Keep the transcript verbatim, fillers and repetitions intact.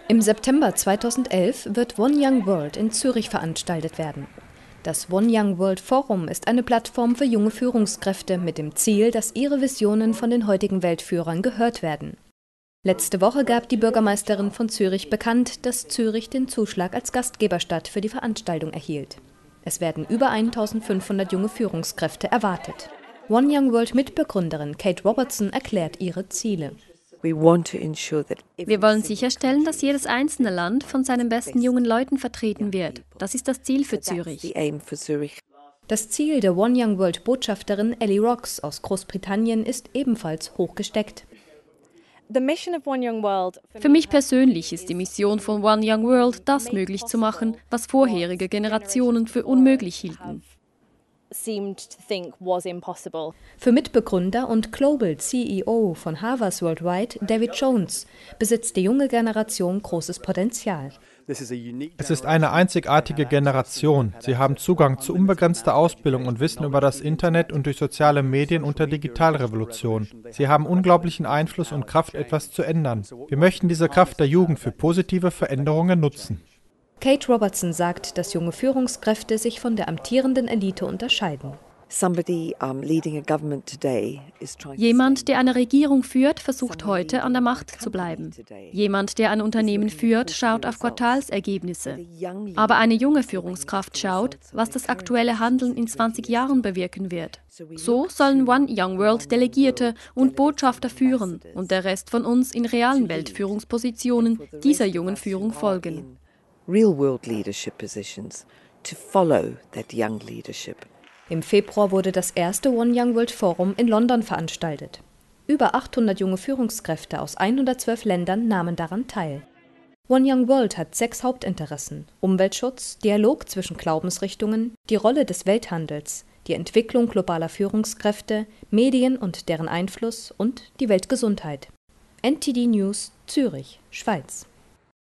Im September zweitausendelf wird One Young World in Zürich veranstaltet werden. Das One Young World Forum ist eine Plattform für junge Führungskräfte mit dem Ziel, dass ihre Visionen von den heutigen Weltführern gehört werden. Letzte Woche gab die Bürgermeisterin von Zürich bekannt, dass Zürich den Zuschlag als Gastgeberstadt für die Veranstaltung erhielt. Es werden über eintausendfünfhundert junge Führungskräfte erwartet. One Young World Mitbegründerin Kate Robertson erklärt ihre Ziele. Wir wollen sicherstellen, dass jedes einzelne Land von seinen besten jungen Leuten vertreten wird. Das ist das Ziel für Zürich. Das Ziel der One Young World Botschafterin Ellie Rocks aus Großbritannien ist ebenfalls hoch gesteckt. Für mich persönlich ist die Mission von One Young World, das möglich zu machen, was vorherige Generationen für unmöglich hielten. Für Mitbegründer und Global C E O von Havas Worldwide, David Jones, besitzt die junge Generation großes Potenzial. Es ist eine einzigartige Generation. Sie haben Zugang zu unbegrenzter Ausbildung und Wissen über das Internet und durch soziale Medien und der Digitalrevolution. Sie haben unglaublichen Einfluss und Kraft, etwas zu ändern. Wir möchten diese Kraft der Jugend für positive Veränderungen nutzen. Kate Robertson sagt, dass junge Führungskräfte sich von der amtierenden Elite unterscheiden. Jemand, der eine Regierung führt, versucht heute an der Macht zu bleiben. Jemand, der ein Unternehmen führt, schaut auf Quartalsergebnisse. Aber eine junge Führungskraft schaut, was das aktuelle Handeln in zwanzig Jahren bewirken wird. So sollen One Young World Delegierte und Botschafter führen und der Rest von uns in realen Weltführungspositionen dieser jungen Führung folgen. Real-world leadership positions to follow that young leadership. Im Februar wurde das erste One Young World Forum in London veranstaltet. Über achthundert junge Führungskräfte aus hundertzwölf Ländern nahmen daran teil. One Young World hat sechs Hauptinteressen: Umweltschutz, Dialog zwischen Glaubensrichtungen, die Rolle des Welthandels, die Entwicklung globaler Führungskräfte, Medien und deren Einfluss und die Weltgesundheit. N T D News, Zürich, Schweiz.